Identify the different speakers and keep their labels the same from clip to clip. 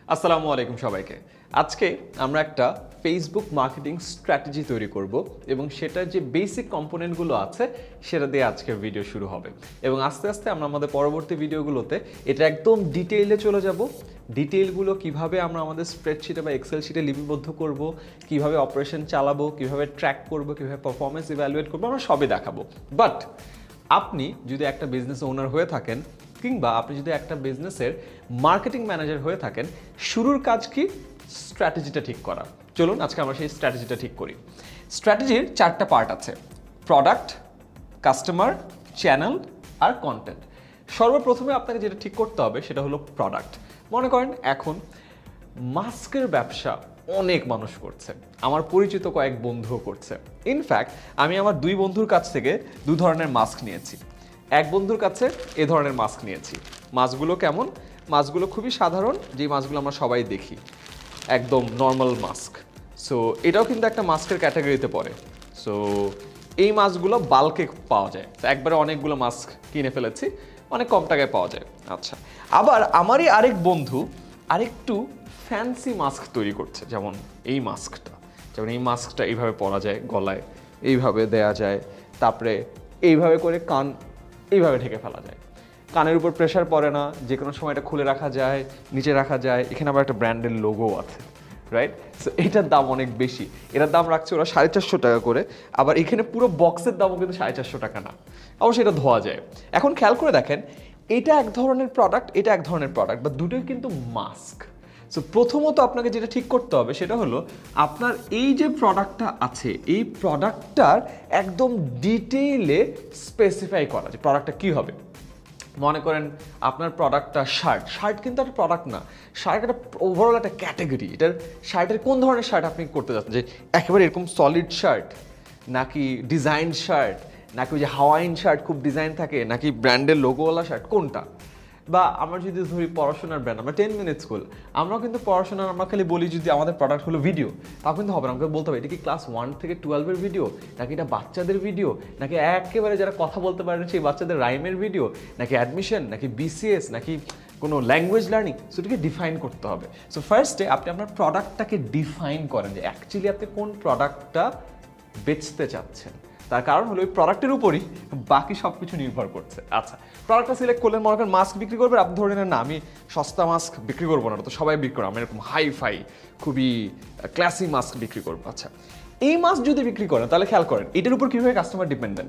Speaker 1: আসসালামু আলাইকুম সবাইকে। আজকে আমরা একটা ফেসবুক মার্কেটিং স্ট্র্যাটেজি তৈরি করব এবং সেটার যে বেসিক কম্পোনেন্টগুলো আছে সেটা দিয়ে আজকের ভিডিও শুরু হবে এবং আস্তে আস্তে আমরা আমাদের পরবর্তী ভিডিওগুলোতে এটা একদম ডিটেইলে চলে যাব। ডিটেইলগুলো কিভাবে আমরা আমাদের স্প্রেডশিটে বা এক্সেল শিটে লিপিবদ্ধ করব, কিভাবে অপারেশন চালাবো, কিভাবে ট্র্যাক করব, কিভাবে পারফরমেন্স ইভ্যালুয়েট করবো, আমরা সবই দেখাবো। বাট আপনি যদি একটা বিজনেস ওনার হয়ে থাকেন কিংবা আপনি যদি একটা বিজনেসের মার্কেটিং ম্যানেজার হয়ে থাকেন, শুরুর কাজ কি? স্ট্র্যাটেজিটা ঠিক করা। চলুন আজকে আমরা সেই স্ট্র্যাটেজিটা ঠিক করি। স্ট্র্যাটেজির 4টা পার্ট আছে: প্রোডাক্ট, কাস্টমার, চ্যানেল আর কন্টেন্ট। সর্বপ্রথমে আপনাকে যেটা ঠিক করতে হবে সেটা হলো প্রোডাক্ট। মনে করেন এখন মাস্কের ব্যবসা অনেক মানুষ করছে, আমার পরিচিত কয়েক বন্ধুও করছে। ইনফ্যাক্ট আমি আমার 2 বন্ধুর কাছ থেকে 2 ধরনের মাস্ক নিয়েছি। এক বন্ধুর কাছে এ ধরনের মাস্ক নিয়েছি। মাস্কগুলো কেমন? মাস্কগুলো খুবই সাধারণ, যে মাস্কগুলো আমরা সবাই দেখি, একদম নর্মাল মাস্ক। সো এটাও কিন্তু একটা মাস্কের ক্যাটাগরিতে পড়ে। সো এই মাস্কগুলো বাল্কে পাওয়া যায়, তো একবারে অনেকগুলো মাস্ক কিনে ফেলেছি, অনেক কম টাকায় পাওয়া যায়। আচ্ছা, আবার আমারই আরেক বন্ধু আরেকটু ফ্যান্সি মাস্ক তৈরি করছে, যেমন এই মাস্কটা। যেমন এই মাস্কটা এইভাবে পরা যায়, গলায় এইভাবে দেয়া যায়, তারপরে এইভাবে করে কান এইভাবে ঢেকে ফেলা যায়, কানের উপর প্রেশার পড়ে না, যে কোনো সময় এটা খুলে রাখা যায়, নিচে রাখা যায়। এখানে আবার একটা ব্র্যান্ডের লোগো আছে, রাইট? সো এটার দাম অনেক বেশি, এটার দাম রাখছে ওরা 450 টাকা করে। আবার এখানে পুরো বক্সের দামও কিন্তু 450 টাকা না, অবশ্যই এটা ধোয়া যায়। এখন খেয়াল করে দেখেন, এটা এক ধরনের প্রোডাক্ট, এটা এক ধরনের প্রোডাক্ট, বা দুটোই কিন্তু মাস্ক। সো প্রথমত আপনাকে যেটা ঠিক করতে হবে সেটা হলো আপনার এই যে প্রোডাক্টটা আছে, এই প্রোডাক্টটার একদম ডিটেইলে স্পেসিফাই করা যে প্রোডাক্টটা কী হবে। মনে করেন আপনার প্রোডাক্টটা শার্ট কিন্তু একটা প্রোডাক্ট না, শার্ট একটা ওভারঅল একটা ক্যাটাগরি। এটার শার্টের কোন ধরনের শার্ট আপনি করতে যাচ্ছেন, যে একেবারে এরকম সলিড শার্ট, নাকি ডিজাইন শার্ট, নাকি ওই যে হাওয়াইন শার্ট খুব ডিজাইন থাকে, নাকি ব্র্যান্ডের লোগোওয়ালা শার্ট, কোনটা? বা আমরা যদি ধরি পড়াশোনার ব্র্যান্ড, আমরা 10 মিনিট স্কুল, আমরাও কিন্তু পড়াশোনার আমরা খালি বলি যদি আমাদের প্রোডাক্ট হলো ভিডিও, তাও কিন্তু হবে না। আমাকে বলতে হবে এটা কি ক্লাস 1 থেকে 12-এর ভিডিও, নাকি এটা বাচ্চাদের ভিডিও, নাকি একেবারে যারা কথা বলতে পারে না সেই বাচ্চাদের রাইমের ভিডিও, নাকি অ্যাডমিশন, নাকি বিসিএস, নাকি কোনো ল্যাঙ্গুয়েজ লার্নিং। সো এটাকে ডিফাইন করতে হবে। সো ফার্স্টে আপনি আপনার প্রোডাক্টটাকে ডিফাইন করেন যে অ্যাকচুয়ালি আপনি কোন প্রোডাক্টটা বেচতে চাচ্ছেন। তার কারণ হলো ওই প্রোডাক্টের উপরই বাকি সব কিছু নির্ভর করছে। আচ্ছা, প্রোডাক্টটা সিলেক্ট করলেন, মনে করেন মাস্ক বিক্রি করবেন, আপনি ধরে নেন না আমি সস্তা মাস্ক বিক্রি করবো না, তো সবাই বিক্রি করবো, আমি এরকম হাই ফাই খুবই ক্লাসি মাস্ক বিক্রি করবো। আচ্ছা, এই মাস্ক যদি বিক্রি করেন তাহলে খেয়াল করেন এটার উপর কীভাবে কাস্টমার ডিপেন্ডেন্ট।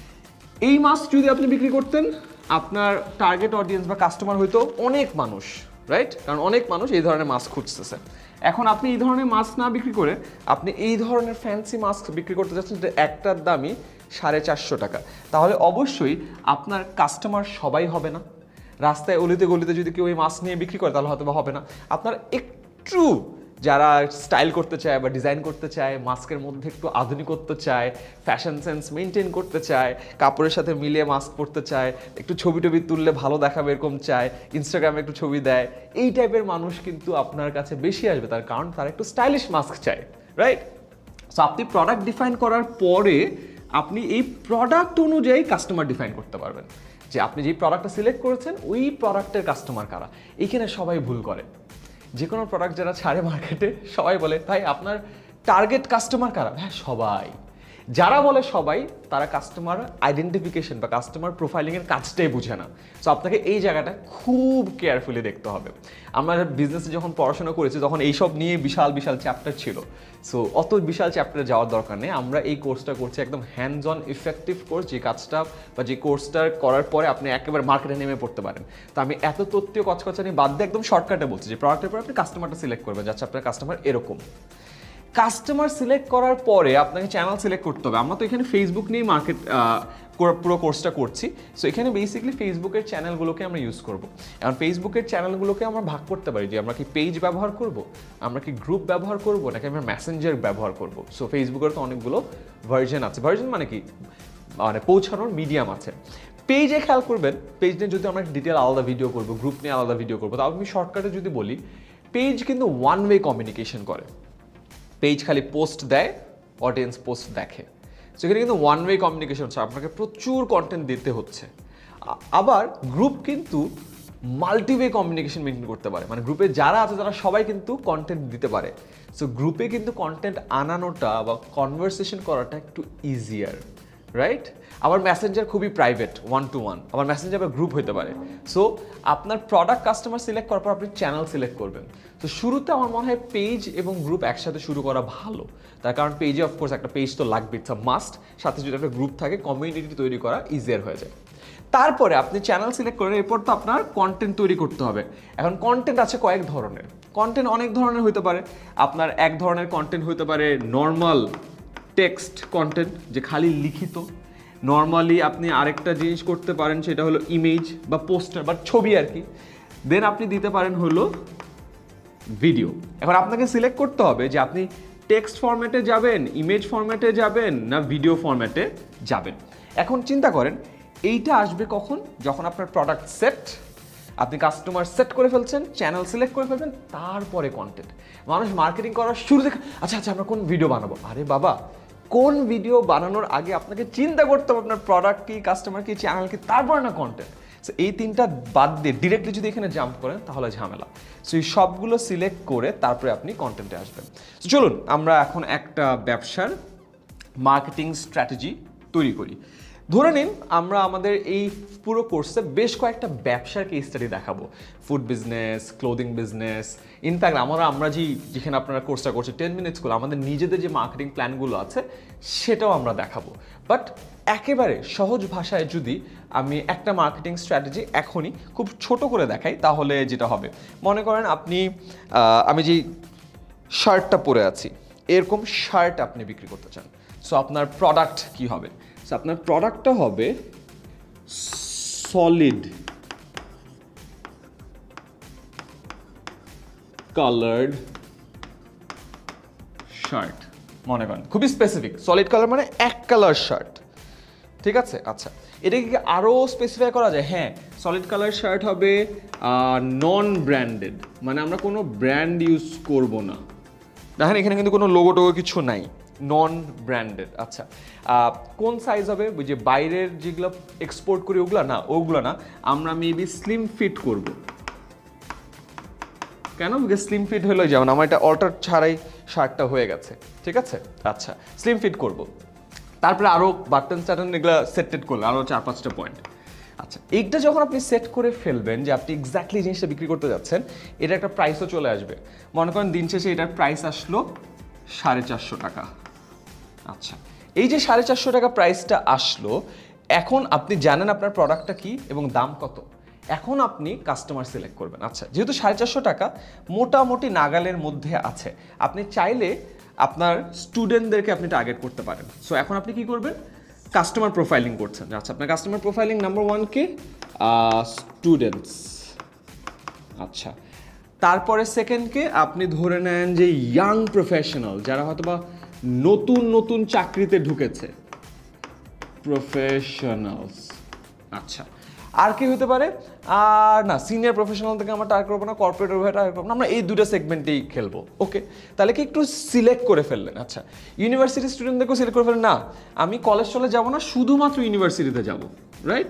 Speaker 1: এই মাস্ক যদি আপনি বিক্রি করতেন, আপনার টার্গেট অডিয়েন্স বা কাস্টমার হয়তো অনেক মানুষ, রাইট? কারণ অনেক মানুষ এই ধরনের মাস্ক খুঁজতেছে। এখন আপনি এই ধরনের মাস্ক না বিক্রি করে আপনি এই ধরনের ফ্যান্সি মাস্ক বিক্রি করতে যাচ্ছেন, যেটা একটার দামই 450 টাকা, তাহলে অবশ্যই আপনার কাস্টমার সবাই হবে না। রাস্তায় অলিতে গলিতে যদি কেউ এই মাস্ক নিয়ে বিক্রি করে তাহলে হয়তো বা হবে না। আপনার একটু যারা স্টাইল করতে চায় বা ডিজাইন করতে চায়, মাস্কের মধ্যে একটু আধুনিকত্ব চায়, ফ্যাশন সেন্স মেনটেন করতে চায়, কাপড়ের সাথে মিলিয়ে মাস্ক পরতে চায়, একটু ছবি টবি তুললে ভালো দেখাবে এরকম চায়, ইনস্টাগ্রামে একটু ছবি দেয়, এই টাইপের মানুষ কিন্তু আপনার কাছে বেশি আসবে, তার কারণ তারা একটু স্টাইলিশ মাস্ক চায়, রাইট? সো আপনি প্রোডাক্ট ডিফাইন করার পরে আপনি এই প্রোডাক্ট অনুযায়ী কাস্টমার ডিফাইন করতে পারবেন যে আপনি যেই প্রোডাক্টটা সিলেক্ট করেছেন ওই প্রোডাক্টের কাস্টমার কারা। এইখানে সবাই ভুল করে। যে কোনো প্রোডাক্ট যারা ছাড়ে মার্কেটে সবাই বলে ভাই আপনার টার্গেট কাস্টমার কারা? হ্যাঁ সবাই। যারা বলে সবাই, তারা কাস্টমার আইডেন্টিফিকেশন বা কাস্টমার প্রোফাইলিংয়ের কাজটাই বুঝে না। সো আপনাকে এই জায়গাটা খুব কেয়ারফুলি দেখতে হবে। আমরা বিজনেসে যখন পড়াশোনা করেছি তখন এইসব নিয়ে বিশাল বিশাল চ্যাপ্টার ছিল। সো অত বিশাল চ্যাপ্টারে যাওয়ার দরকার নেই। আমরা এই কোর্সটা করছি একদম হ্যান্ডস অন ইফেক্টিভ কোর্স, যে কাজটা বা যে কোর্সটা করার পরে আপনি একেবারে মার্কেটে নেমে পড়তে পারেন। তো আমি এত তথ্য কচকচানি বাদ দিয়ে একদম শর্টকাটে বলছি যে প্রোডাক্টের পরে আপনি কাস্টমারটা সিলেক্ট করবেন, যাচ্ছে আপনার কাস্টমার এরকম। কাস্টমার সিলেক্ট করার পরে আপনাকে চ্যানেল সিলেক্ট করতে হবে। আমরা তো এখানে ফেসবুক নিয়ে মার্কেট পুরো কোর্সটা করছি। সো এখানে বেসিক্যালি ফেসবুকের চ্যানেলগুলোকে আমরা ইউজ করব। এখন ফেসবুকের চ্যানেলগুলোকে আমরা ভাগ করতে পারি যে আমরা কি পেজ ব্যবহার করব, আমরা কি গ্রুপ ব্যবহার করব, নাকি আমরা মেসেঞ্জার ব্যবহার করব। সো ফেসবুকের তো অনেকগুলো ভার্জন আছে। ভার্জন মানে কি, মানে পৌঁছানোর মিডিয়াম আছে। পেজে খেয়াল করবেন, পেজ নিয়ে যদি আমরা ডিটেল আলাদা ভিডিও করবো, গ্রুপ নিয়ে আলাদা ভিডিও করবো, তাও আমি শর্টকাটে যদি বলি, পেজ কিন্তু ওয়ান ওয়ে কমিউনিকেশন করে। পেজ খালি পোস্ট দেয়, অডিয়েন্স পোস্ট দেখে। সেখানে কিন্তু ওয়ান ওয়ে কমিউনিকেশন হচ্ছে, আপনাকে প্রচুর কন্টেন্ট দিতে হচ্ছে। আবার গ্রুপ কিন্তু মাল্টিওয়ে কমিউনিকেশন মেনটেন করতে পারে, মানে গ্রুপে যারা আছে তারা সবাই কিন্তু কন্টেন্ট দিতে পারে। সো গ্রুপে কিন্তু কন্টেন্ট আনানোটা বা কনভারসেশন করাটা একটু ইজিয়ার, রাইট? আবার মেসেঞ্জার খুবই প্রাইভেট, 1 to 1, আবার মেসেঞ্জার আবার গ্রুপ হতে পারে। সো আপনার প্রোডাক্ট কাস্টমার সিলেক্ট করার পর আপনি চ্যানেল সিলেক্ট করবেন। তো শুরুতে আমার মনে হয় পেজ এবং গ্রুপ একসাথে শুরু করা ভালো, তার কারণ পেজে অফকোর্স একটা পেজ তো লাগবে, ইটস আ মাস্ট। সাথে যদি একটা গ্রুপ থাকে কমিউনিটি তৈরি করা ইজিয়ার হয়ে যায়। তারপরে আপনি চ্যানেল সিলেক্ট করেন, এরপর তো আপনার কন্টেন্ট তৈরি করতে হবে। এখন কন্টেন্ট আছে কয়েক ধরনের, কন্টেন্ট অনেক ধরনের হতে পারে। আপনার এক ধরনের কন্টেন্ট হতে পারে নর্মাল টেক্সট কন্টেন্ট, যে খালি লিখিত। নর্মালি আপনি আরেকটা জিনিস করতে পারেন, সেটা হলো ইমেজ বা পোস্টার বা ছবি আর কি। দেন আপনি দিতে পারেন হলো ভিডিও। এখন আপনাকে সিলেক্ট করতে হবে যে আপনি টেক্সট ফরম্যাটে যাবেন, ইমেজ ফরম্যাটে যাবেন, না ভিডিও ফরম্যাটে যাবেন। এখন চিন্তা করেন এইটা আসবে কখন? যখন আপনার প্রোডাক্ট সেট, আপনি কাস্টমার সেট করে ফেলছেন, চ্যানেল সিলেক্ট করে ফেলছেন, তারপরে কন্টেন্ট। মানুষ মার্কেটিং করার শুরুতে আচ্ছা আমরা কোন ভিডিও বানাবো, আরে বাবা কোন ভিডিও বানানোর আগে আপনাকে চিন্তা করতে হবে আপনার প্রোডাক্ট কি, কাস্টমার কি, চ্যানেল কি, তারপরে না কন্টেন্ট। সো এই তিনটা বাদ দিয়ে ডিরেক্টলি যদি এখানে জাম্প করেন তাহলে ঝামেলা। সো এই সবগুলো সিলেক্ট করে তারপরে আপনি কন্টেন্টে আসবেন। সো চলুন আমরা এখন একটা ব্যবসার মার্কেটিং স্ট্র্যাটেজি তৈরি করি। ধরে নিন আমরা আমাদের এই পুরো কোর্সে বেশ কয়েকটা ব্যবসার কেস স্টাডি দেখাবো, food business, clothing business. In fact আমরা যেখানে আপনারা কোর্সটা করছে 10 মিনিট স্কুল, আমাদের নিজেদের যে মার্কেটিং প্ল্যানগুলো আছে সেটাও আমরা দেখাবো। বাট একেবারে সহজ ভাষায় যদি আমি একটা মার্কেটিং স্ট্র্যাটেজি এখনই খুব ছোট করে দেখাই, তাহলে যেটা হবে, মনে করেন আমি যে শার্টটা পরে আছি, এরকম শার্ট আপনি বিক্রি করতে চান। সো আপনার প্রোডাক্ট কি হবে? সো আপনার প্রোডাক্টটা হবে সলিড কালার্ড শার্ট। মনে করেন খুবই স্পেসিফিক, সলিড কালার মানে এক কালার শার্ট, ঠিক আছে? আচ্ছা, এটাকে কি আরও স্পেসিফাই করা যায়? হ্যাঁ, সলিড কালার শার্ট হবে নন ব্র্যান্ডেড, মানে আমরা কোনো ব্র্যান্ড ইউজ করব না। দেখেন এখানে কিন্তু কোনো লোগো টোগো কিছু নাই, নন ব্র্যান্ডেড। আচ্ছা, কোন সাইজ হবে? ওই যে বাইরের যেগুলো এক্সপোর্ট করি ওগুলো না, আমরা মেবি স্লিম ফিট করব। কেন? বিকজ স্লিম ফিট হলো, যেমন আমার এটা অল্টার ছাড়াই শার্টটা হয়ে গেছে, ঠিক আছে? আচ্ছা, স্লিম ফিট করব। তারপরে আরও বাটন টাটন এগুলো সেট করলে আরও 4-5টা পয়েন্ট। আচ্ছা, এইটা যখন আপনি সেট করে ফেলবেন যে আপনি এক্স্যাক্টলি জিনিসটা বিক্রি করতে যাচ্ছেন, এটা একটা প্রাইসও চলে আসবে। মনে করেন দিন শেষে এটার প্রাইস আসলো 450 টাকা। আচ্ছা, এই যে 450 টাকা প্রাইসটা আসলো, এখন আপনি জানেন আপনার প্রোডাক্টটা কি এবং দাম কত। এখন আপনি কাস্টমার সিলেক্ট করবেন। আচ্ছা, যেহেতু 450 টাকা মোটামুটি নাগালের মধ্যে আছে, আপনি চাইলে আপনার স্টুডেন্টদেরকে আপনি টার্গেট করতে পারেন। সো এখন আপনি কি করবেন? কাস্টমার প্রোফাইলিং করছেন। আচ্ছা, আপনার কাস্টমার প্রোফাইলিং নাম্বার 1 কে স্টুডেন্টস। আচ্ছা, তারপরে সেকেন্ডকে আপনি ধরে নেন যে ইয়াং প্রফেশনাল, যারা হয়তো বা নতুন চাকরিতে ঢুকেছে, প্রফেশনালস। আচ্ছা, আর কি হতে পারে? আর না, সিনিয়র প্রফেশনাল থেকে আমরা টার্গেট করবো না, কর্পোরেট টার্গেট করবো না, আমরা এই দুটো সেগমেন্টেই খেলবো। ওকে, তাহলে কি একটু সিলেক্ট করে ফেললেন। আচ্ছা, ইউনিভার্সিটি স্টুডেন্টদেরকেও সিলেক্ট করে ফেললেন। না, আমি কলেজ চলে যাবো না, শুধুমাত্র ইউনিভার্সিটিতে যাব, রাইট?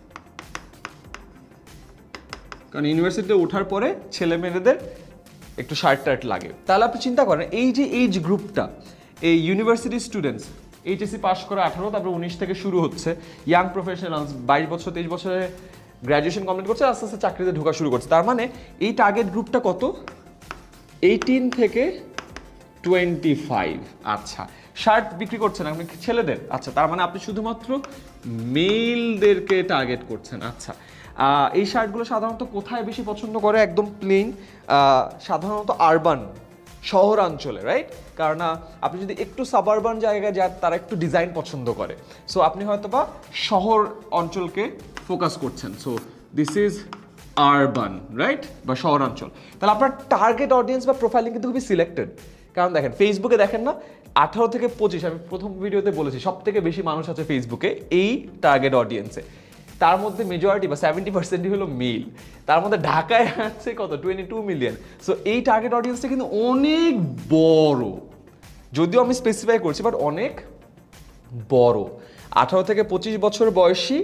Speaker 1: কারণ ইউনিভার্সিটিতে ওঠার পরে ছেলে মেয়েদের একটু শার্ট টার্ট লাগে। তাহলে আপনি চিন্তা করেন এই যে এইজ গ্রুপটা, এই ইউনিভার্সিটি স্টুডেন্টস, এইচএসসি পাস করে 18, তারপরে 19 থেকে শুরু হচ্ছে, ইয়াং প্রফেশনালস 22 বছর 23 বছরে গ্র্যাজুয়েশন কমপ্লিট করছে, আস্তে আস্তে চাকরিতে ঢোকা শুরু করছে। তার মানে এই টার্গেট গ্রুপটা কত? 18 থেকে 25। আচ্ছা, শার্ট বিক্রি করছেন আপনি ছেলেদের। আচ্ছা, তার মানে আপনি শুধুমাত্র মেলদেরকে টার্গেট করছেন। আচ্ছা, এই শার্টগুলো সাধারণত কোথায় বেশি পছন্দ করে? একদম প্লেন, সাধারণত আরবান, শহরাঞ্চলে, রাইট? কারণ আপনি যদি একটু সাবারবান জায়গায় যান, তারা একটু ডিজাইন পছন্দ করে। সো আপনি হয়তো বা শহর অঞ্চলকে ফোকাস করছেন। So this is urban, right, বা শহরাঞ্চল। তাহলে আপনার টার্গেট অডিয়েন্স বা প্রোফাইলিং কিন্তু খুবই সিলেক্টেড। কারণ দেখেন ফেসবুকে দেখেন না, 18 থেকে 25, আমি প্রথম ভিডিওতে বলেছি সব থেকে বেশি মানুষ আছে ফেসবুকে এই টার্গেট অডিয়েন্সে। তার মধ্যে মেজরিটি বা 70% হলো মেল। তার মধ্যে ঢাকায় আছে কত? 22 মিলিয়ন। সো এই টার্গেট অডিয়েন্সটা কিন্তু অনেক বড়, যদিও আমি স্পেসিফাই করছি, বাট অনেক বড়। 18 থেকে 25 বছর বয়সী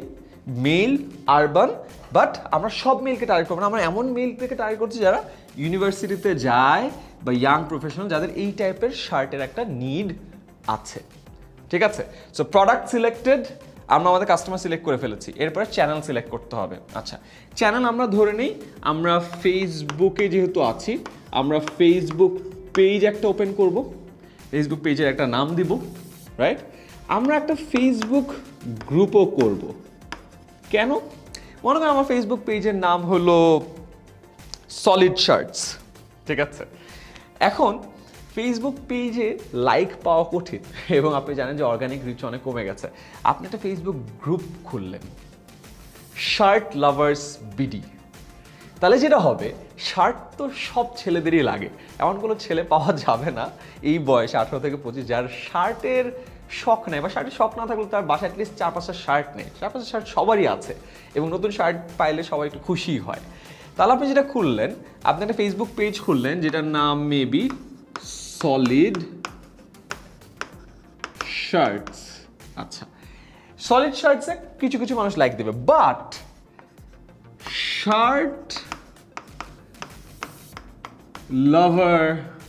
Speaker 1: মেল, আরবান, বাট আমরা সব মেলকে টার্গেট করবো না, আমরা এমন মেলকে টার্গেট করছি যারা ইউনিভার্সিটিতে যায় বা ইয়াং প্রফেশনাল, যাদের এই টাইপের শার্টের একটা নিড আছে। ঠিক আছে, সো প্রোডাক্ট সিলেক্টেড, আমরা আমাদের কাস্টমার সিলেক্ট করে ফেলেছি, এরপরে চ্যানেল সিলেক্ট করতে হবে। আচ্ছা, চ্যানেল আমরা ধরে নিই আমরা ফেসবুকে যেহেতু আছি, আমরা ফেসবুক পেজ একটা ওপেন করব, ফেসবুক পেজের একটা নাম দিব, রাইট? আমরা একটা ফেসবুক গ্রুপও করব। কেন? মনে করেন আমার ফেসবুক পেজের নাম হলো সলিড শার্টস। ঠিক আছে, এখন ফেসবুক পেজে লাইক পাওয়া কঠিন এবং আপনি জানেন যে অর্গানিক রিচ অনেক কমে গেছে। আপনি একটা ফেসবুক গ্রুপ খুললেন, শার্ট লাভার্স বিডি। তাহলে যেটা হবে, শার্ট তো সব ছেলেদেরই লাগে, এমন কোনো ছেলে পাওয়া যাবে না এই বয়সে 18 থেকে 25 যার শার্টের শখ নেই, বা শার্টের শখ না থাকলে তার বাসায় অ্যাটলিস্ট 4-5টা শার্ট নেই। 4-5টা শার্ট সবারই আছে এবং নতুন শার্ট পাইলে সবাই একটু খুশি হয়। তাহলে আপনি যেটা খুললেন, আপনি একটা ফেসবুক পেজ খুললেন যেটার নাম মেবি সলিড শার্টস। আচ্ছা, সলিড শার্টসে কিছু কিছু মানুষ লাইক দেবে, বাট শার্ট লাভার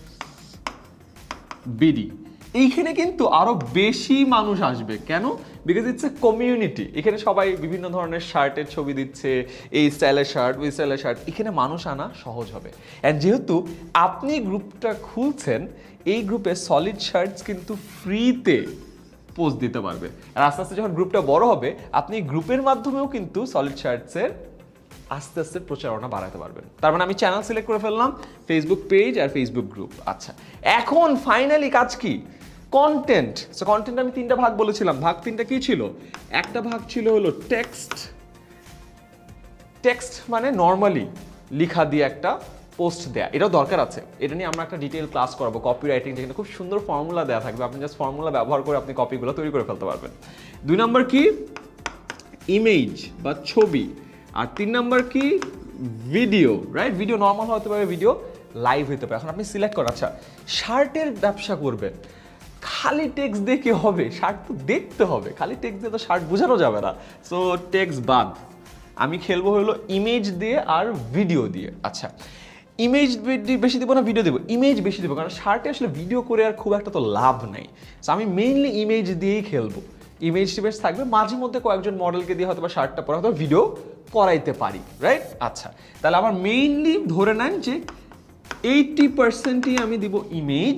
Speaker 1: বিডি এইখানে কিন্তু আরো বেশি মানুষ আসবে। কেন? Because it's a community. এখানে সবাই বিভিন্ন ধরনের শার্টের ছবি দিচ্ছে, এই স্টাইলের শার্ট, ওই স্টাইলের শার্ট, এখানে মানুষ আনা সহজ হবে। অ্যান্ড যেহেতু আপনি গ্রুপটা খুলছেন, এই গ্রুপে সলিড শার্টস কিন্তু ফ্রিতে পোস্ট দিতে পারবে। আর আস্তে আস্তে যখন গ্রুপটা বড় হবে, আপনি গ্রুপের মাধ্যমেও কিন্তু সলিড শার্টসের আস্তে আস্তে প্রচারণা বাড়াতে পারবেন। তার মানে আমি চ্যানেল সিলেক্ট করে ফেললাম, ফেসবুক পেজ আর ফেসবুক গ্রুপ। আচ্ছা, এখন ফাইনালি কাজ কি? কন্টেন্ট। সো কন্টেন্ট আমি 3টা ভাগ বলেছিলাম। ভাগ 3টা কি ছিল? একটা ভাগ ছিল হলো টেক্সট। টেক্সট মানে নর্মালি লেখা দিয়ে একটা পোস্ট দেয়া, এটাও দরকার আছে। এটা নিয়ে আমরা একটা ডিটেইল ক্লাস করাবো, কপি রাইটিং, যেখানে খুব সুন্দর ফর্মুলা দেওয়া থাকবে, আপনি জাস্ট ফর্মুলা ব্যবহার করে আপনি কপিগুলো তৈরি করে ফেলতে পারবেন। 2 নম্বর কি? ইমেজ বা ছবি। আর 3 নম্বর কি? Video, right? ভিডিও নর্মাল হতে পারে, ভিডিও লাইভ হতে পারে। এখন আপনি সিলেক্ট করেন। আচ্ছা, শার্টের ব্যবসা করবেন, খালি টেক্সট দিয়ে কি হবে? শার্ট তো দেখতে হবে, খালি টেক্সট দিয়ে তো শার্ট বোঝানো যাবে না। সো টেক্সট বাদ, আমি খেলবো হলো ইমেজ দিয়ে আর ভিডিও দিয়ে। আচ্ছা, ইমেজ বেশি দেবো না ভিডিও দেবো? ইমেজ বেশি দেবো, কারণ শার্টে আসলে ভিডিও করে আর খুব একটা তো লাভ নেই। সো আমি মেইনলি ইমেজ দিয়েই খেলবো। ইমেজ টিমেজ থাকবে, মাঝে মধ্যে কয়েকজন মডেলকে দিয়ে হয়তো বা শার্টটা পরে হয়তো ভিডিও করাইতে পারি, রাইট? আচ্ছা, তাহলে আমার মেইনলি ধরে নেন যে 80%ই আমি দিব ইমেজ,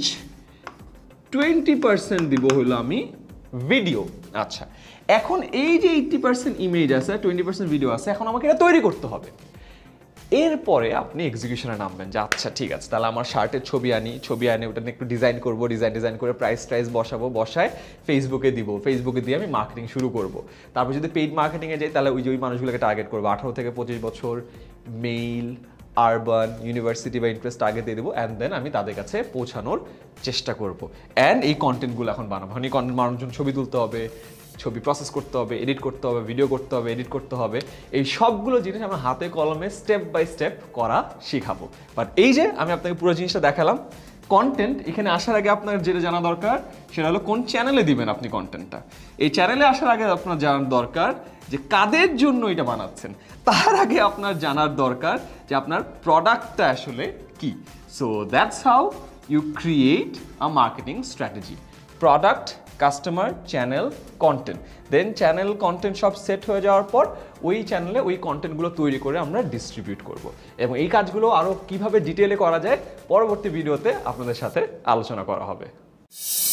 Speaker 1: 20% দিব হলো আমি ভিডিও। আচ্ছা, এখন এই যে 80% ইমেজ আছে, 20% ভিডিও আছে, এখন আমাকে এটা তৈরি করতে হবে। এরপরে আপনি এক্সিকিউশনে নামবেন যে আচ্ছা ঠিক আছে, তাহলে আমার শার্টের ছবি আনি, ওটা নিয়ে একটু ডিজাইন করবো, ডিজাইন করে প্রাইস বসাবো, বসায় ফেসবুকে দিব, ফেসবুকে দিয়ে আমি মার্কেটিং শুরু করব। তারপর যদি পেইড মার্কেটিংয়ে যাই, তাহলে ওই মানুষগুলোকে টার্গেট করবো, 18 থেকে 25 বছর, মেল, আরবান, ইউনিভার্সিটি বা ইন্টারেস্ট টার্গেট দিয়ে দেবো। অ্যান্ড দেন আমি তাদের কাছে পৌঁছানোর চেষ্টা করব। অ্যান্ড এই কন্টেন্টগুলো এখন বানাবো। এই কন্টেন্ট বানানোর জন্য ছবি তুলতে হবে, ছবি প্রসেস করতে হবে, এডিট করতে হবে, ভিডিও করতে হবে, এডিট করতে হবে। এই সবগুলো জিনিস আমরা হাতে কলমে স্টেপ বাই স্টেপ করা শিখাবো। বাট এই যে আমি আপনাকে পুরো জিনিসটা দেখালাম, কন্টেন্ট এখানে আসার আগে আপনার যেটা জানা দরকার সেটা হলো কোন চ্যানেলে দিবেন আপনি কন্টেন্টটা। এই চ্যানেলে আসার আগে আপনার জানার দরকার যে কাদের জন্য এটা বানাচ্ছেন। তার আগে আপনার জানার দরকার যে আপনার প্রোডাক্টটা আসলে কি। So that's how you create a marketing strategy. Product, customer, channel, content. Then channel, content সব সেট হয়ে যাওয়ার পর ওই চ্যানেলে ওই কন্টেন্টগুলো তৈরি করে আমরা ডিস্ট্রিবিউট করব। এবং এই কাজগুলো আরও কীভাবে ডিটেলে করা যায় পরবর্তী ভিডিওতে আপনাদের সাথে আলোচনা করা হবে।